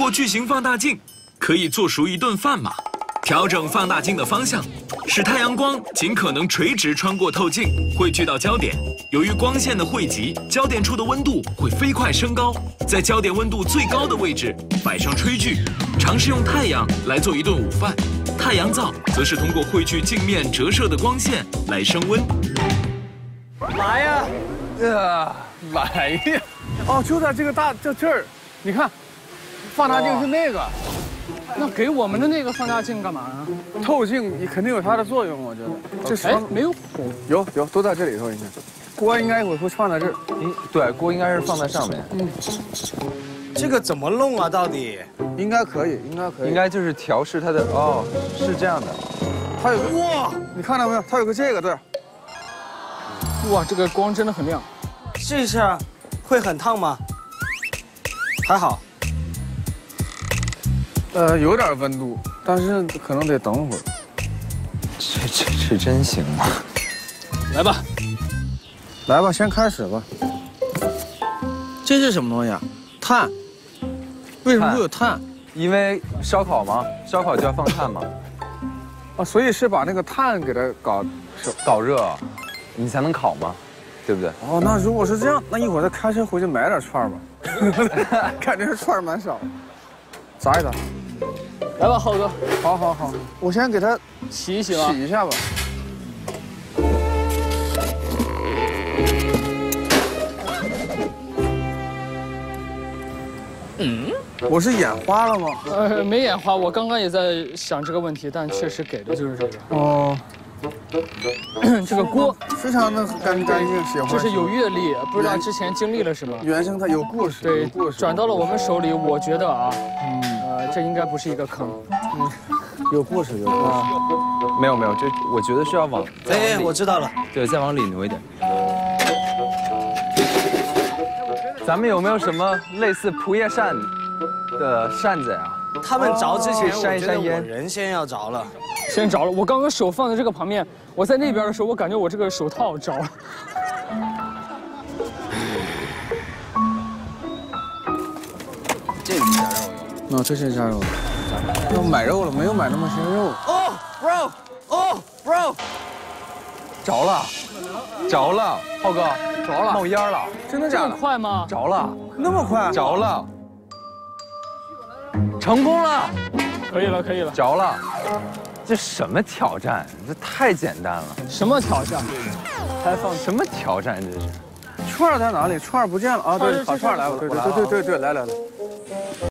过巨型放大镜，可以做熟一顿饭吗？调整放大镜的方向，使太阳光尽可能垂直穿过透镜，汇聚到焦点。由于光线的汇集，焦点处的温度会飞快升高，在焦点温度最高的位置摆上炊具，尝试用太阳来做一顿午饭。太阳灶则是通过汇聚镜面折射的光线来升温。 来呀！ 来呀！哦，就在这个这儿，你看，放大镜是那个。 那给我们的那个放大镜干嘛呢？ 透镜肯定有它的作用，我觉得。这是没有火？ 有，都在这里头。你看，锅应该会放在这儿。 对，锅应该是放在上面。 这个怎么弄啊？到底？ 应该可以。 应该就是调试它的哦，是这样的。 它有个哇，你看到没有？它有个这个这儿。 哇，这个光真的很亮。 试一下，会很烫吗？还好。 有点温度，但是可能得等会儿。 这真行吗？ 来吧，先开始吧。 这是什么东西啊？碳。为什么会有碳？ 因为烧烤嘛，烧烤就要放炭嘛。 啊，所以是把那个碳给它搞热，你才能烤嘛，对不对？ 哦，那如果是这样，那一会儿再开车回去买点串吧。感觉串蛮少。砸一砸。 来吧，浩哥。 好，我先给它洗一洗吧。 洗一下吧。我是眼花了吗？ 没眼花，我刚刚也在想这个问题，但确实给的就是这个。 哦， 这个锅非常的干净，喜欢。 就是有阅历，不知道之前经历了什么。 原生它有故事， 对， 有故事。 转到了我们手里，我觉得啊，这应该不是一个坑。 有故事。 没有，就我觉得是要往。 哎，我知道了。 对，再往里挪一点。咱们有没有什么类似蒲叶扇的扇子呀？ 他们着之前， 扇一扇烟， 人先要着了。 先着了，我刚刚手放在这个旁边，我在那边的时候，我感觉我这个手套着了。 这个加肉有。这是加肉。要买肉了，没有买那么些肉。 哦 ，bro， 着了，浩哥， 着了， 冒烟了， 真的假的？ 这么快吗？ 着了， 那么快？ 着了，成功了， 可以了， 着了。这什么挑战？这太简单了。 什么挑战？ 还放什么挑战？这是。 串在哪里？串不见了啊！对，把串来吧。对，来。